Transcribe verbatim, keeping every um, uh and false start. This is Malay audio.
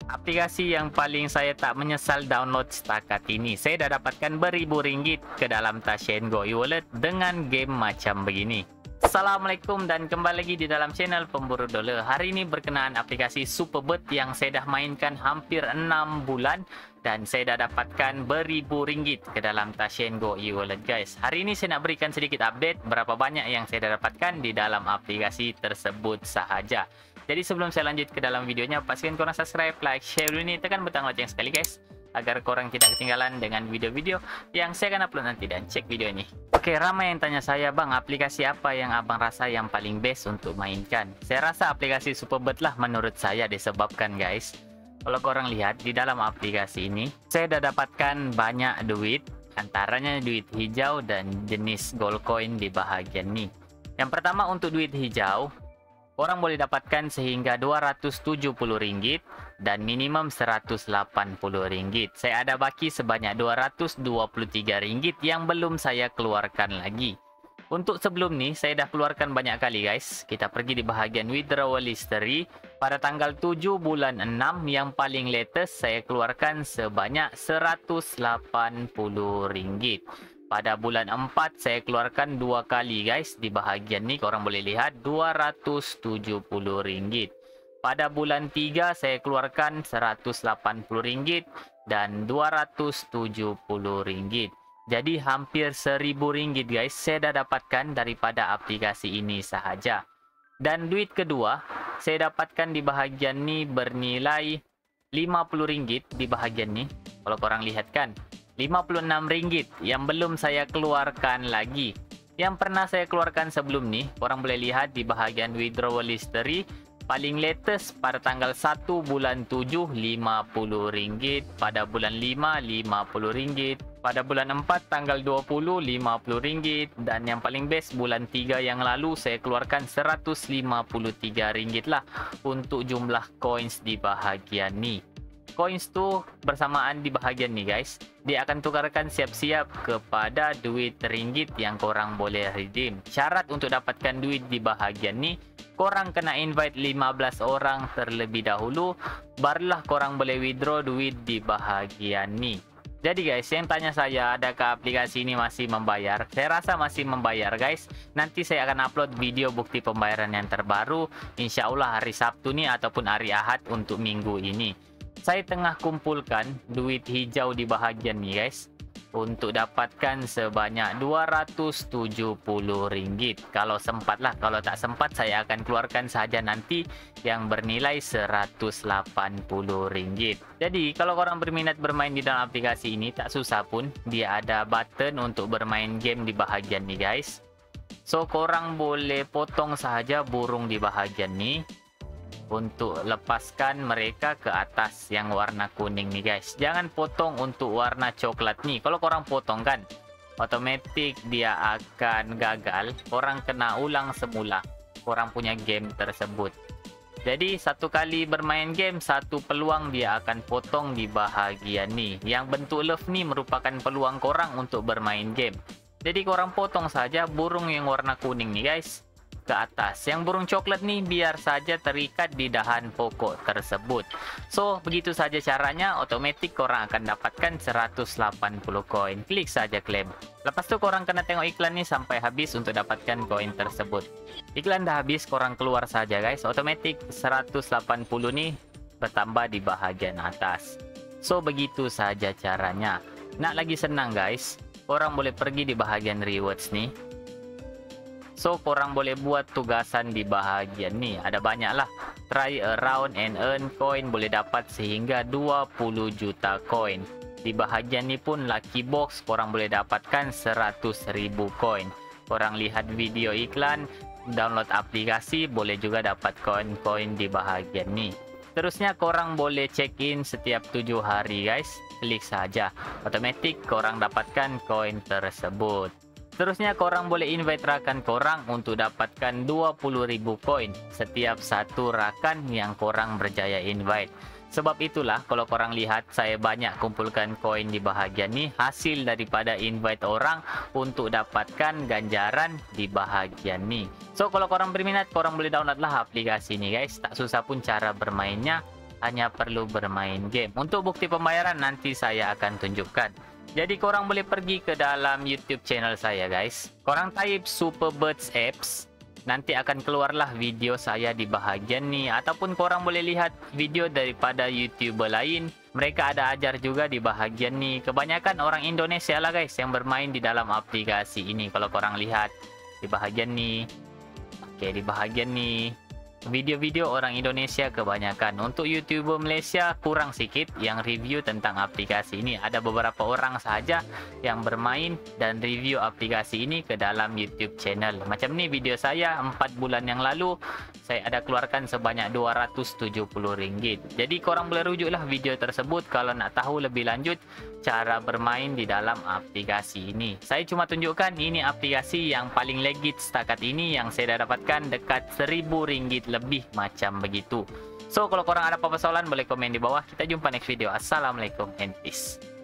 Aplikasi yang paling saya tak menyesal download setakat ini. Saya dah dapatkan beribu ringgit ke dalam Tashengo e-wallet dengan game macam begini. Assalamualaikum dan kembali lagi di dalam channel Pemburu Dolar. Hari ini berkenaan aplikasi Superbird yang saya dah mainkan hampir enam bulan dan saya dah dapatkan beribu ringgit ke dalam Tashengo e-wallet guys. Hari ini saya nak berikan sedikit update berapa banyak yang saya dah dapatkan di dalam aplikasi tersebut sahaja. Jadi sebelum saya lanjut ke dalam videonya, pastikan korang subscribe, like, share dulu ni, tekan butang lonceng sekali guys, agar korang tidak ketinggalan dengan video-video yang saya akan upload nanti, dan cek video ini. Oke, ramai yang tanya saya, bang, aplikasi apa yang abang rasa yang paling best untuk mainkan? Saya rasa aplikasi Superbird lah menurut saya, disebabkan guys, kalau korang lihat di dalam aplikasi ini, saya dah dapatkan banyak duit, antaranya duit hijau dan jenis gold coin di bahagian ni. Yang pertama untuk duit hijau, orang boleh dapatkan sehingga dua ratus tujuh puluh ringgit dan minimum seratus lapan puluh ringgit. Saya ada baki sebanyak dua ratus dua puluh tiga ringgit yang belum saya keluarkan lagi. Untuk sebelum ni saya dah keluarkan banyak kali guys. Kita pergi di bahagian withdrawal history. Pada tanggal tujuh bulan enam yang paling latest saya keluarkan sebanyak seratus lapan puluh ringgit. Pada bulan empat saya keluarkan dua kali guys. Di bahagian ni korang boleh lihat dua ratus tujuh puluh ringgit. Pada bulan tiga saya keluarkan seratus lapan puluh ringgit dan dua ratus tujuh puluh ringgit. Jadi hampir seribu ringgit guys saya dah dapatkan daripada aplikasi ini sahaja. Dan duit kedua saya dapatkan di bahagian ni bernilai lima puluh ringgit di bahagian ni. Kalau korang lihat kan, lima puluh enam ringgit yang belum saya keluarkan lagi. Yang pernah saya keluarkan sebelum ni, korang boleh lihat di bahagian withdrawal history. Paling latest pada tanggal satu bulan tujuh, lima puluh ringgit. Pada bulan lima, lima puluh ringgit. Pada bulan empat, tanggal dua puluh, lima puluh ringgit. Dan yang paling best, bulan tiga yang lalu saya keluarkan seratus lima puluh tiga ringgit lah untuk jumlah coins di bahagian ni. Coins tu bersamaan di bahagian ni guys, dia akan tukarkan siap-siap kepada duit ringgit yang korang boleh redeem. Syarat untuk dapatkan duit di bahagian ni, korang kena invite lima belas orang terlebih dahulu, barulah korang boleh withdraw duit di bahagian ni. Jadi guys, yang tanya saya adakah aplikasi ini masih membayar? Saya rasa masih membayar guys. Nanti saya akan upload video bukti pembayaran yang terbaru, insya Allah hari Sabtu ni ataupun hari Ahad untuk minggu ini. Saya tengah kumpulkan duit hijau di bahagian ni guys, untuk dapatkan sebanyak dua ratus tujuh puluh ringgit. Kalau sempat lah, kalau tak sempat saya akan keluarkan saja nanti yang bernilai seratus lapan puluh ringgit. Jadi kalau korang berminat bermain di dalam aplikasi ini, tak susah pun, dia ada button untuk bermain game di bahagian ni guys. So korang boleh potong sahaja burung di bahagian ni untuk lepaskan mereka ke atas yang warna kuning ni guys. Jangan potong untuk warna coklat ni. Kalau korang potong kan, otomatik dia akan gagal. Korang kena ulang semula korang punya game tersebut. Jadi satu kali bermain game, satu peluang dia akan potong di bahagian ni. Yang bentuk love ni merupakan peluang korang untuk bermain game. Jadi korang potong saja burung yang warna kuning ni guys ke atas. Yang burung coklat ni biar saja terikat di dahan pokok tersebut. So begitu saja caranya, otomatik korang akan dapatkan seratus lapan puluh koin. Klik saja claim. Lepas tu korang kena tengok iklan ni sampai habis untuk dapatkan koin tersebut. Iklan dah habis, korang keluar saja guys. Otomatik seratus lapan puluh ni bertambah di bahagian atas. So begitu saja caranya. Nak lagi senang guys, korang boleh pergi di bahagian rewards ni. So korang boleh buat tugasan di bahagian ni. Ada banyak lah. Try around and earn coin, boleh dapat sehingga dua puluh juta coin. Di bahagian ni pun lucky box, korang boleh dapatkan seratus ribu coin. Korang lihat video iklan, download aplikasi, boleh juga dapat koin-koin di bahagian ni. Terusnya korang boleh check in setiap tujuh hari guys. Klik saja, otomatik korang dapatkan koin tersebut. Terusnya korang boleh invite rakan korang untuk dapatkan dua puluh ribu koin setiap satu rakan yang korang berjaya invite. Sebab itulah kalau korang lihat saya banyak kumpulkan koin di bahagian ni hasil daripada invite orang untuk dapatkan ganjaran di bahagian ni. So kalau korang berminat, korang boleh download lah aplikasi ni guys. Tak susah pun cara bermainnya. hanya perlu bermain game. Untuk bukti pembayaran nanti saya akan tunjukkan. Jadi korang boleh pergi ke dalam YouTube channel saya guys. Korang type Superbirds Apps. Nanti akan keluarlah video saya di bahagian ni. Ataupun korang boleh lihat video daripada YouTuber lain. Mereka ada ajar juga di bahagian ni. Kebanyakan orang Indonesia lah guys yang bermain di dalam aplikasi ini. Kalau korang lihat di bahagian ni. Oke, di bahagian ni. Video-video orang Indonesia kebanyakan. Untuk YouTuber Malaysia kurang sikit yang review tentang aplikasi ini. Ada beberapa orang sahaja yang bermain dan review aplikasi ini ke dalam YouTube channel. Macam ni video saya empat bulan yang lalu saya ada keluarkan sebanyak dua ratus tujuh puluh ringgit. Jadi korang boleh rujuklah video tersebut kalau nak tahu lebih lanjut cara bermain di dalam aplikasi ini. Saya cuma tunjukkan ini aplikasi yang paling legit setakat ini yang saya dah dapatkan dekat seribu ringgit lebih macam begitu. So kalau korang ada apa-apa soalan boleh komen di bawah. Kita jumpa next video. Assalamualaikum and peace.